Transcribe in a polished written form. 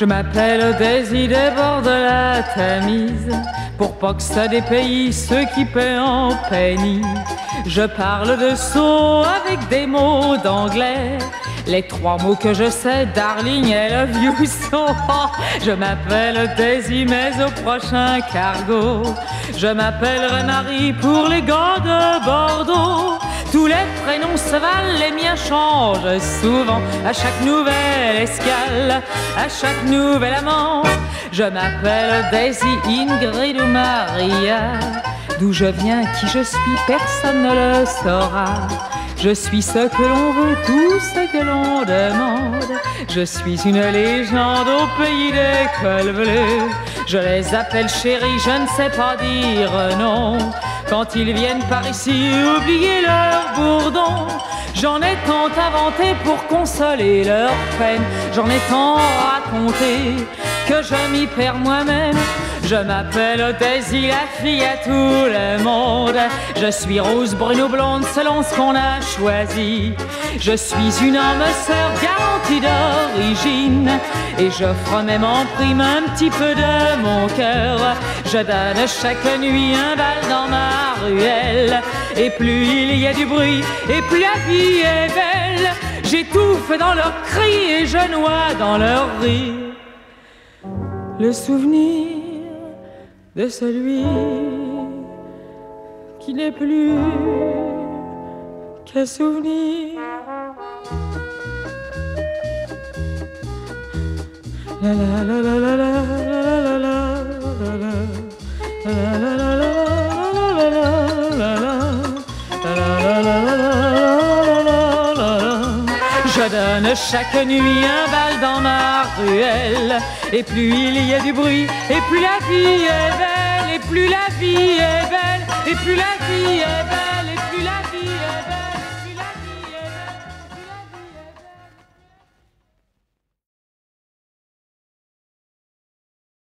Je m'appelle Daisy des bords de la Tamise, pour pas que ça dépaye ceux qui paient en penny. Je parle de saut avec des mots d'anglais, les 3 mots que je sais, darling et love you so. Je m'appelle Daisy mais au prochain cargo je m'appellerai Marie pour les gars de Bordeaux. Tous les prénoms se valent, les miens changent souvent à chaque nouvelle escale, à chaque nouvel amant. Je m'appelle Daisy, Ingrid ou Maria. D'où je viens, qui je suis, personne ne le saura. Je suis ce que l'on veut, tout ce que l'on demande. Je suis une légende au pays des cols bleus. Je les appelle chéris, je ne sais pas dire non. Quand ils viennent par ici, oublier leur bourdon. J'en ai tant inventé pour consoler leurs peines. J'en ai tant raconté que je m'y perds moi-même. Je m'appelle Daisy, la fille à tout le monde. Je suis rose, brune ou blonde selon ce qu'on a choisi. Je suis une âme sœur garantie d'origine, et j'offre même en prime un petit peu de mon cœur. Je donne chaque nuit un bal dans ma ruelle, et plus il y a du bruit, et plus la vie est belle. J'étouffe dans leurs cris et je noie dans leurs rires le souvenir de celui qui n'est plus qu'un souvenir. La la la la la la la la Je donne chaque nuit un bal dans ma ruelle, et plus il y a du bruit, et plus la vie est belle, et plus la vie est belle, et plus la vie est belle.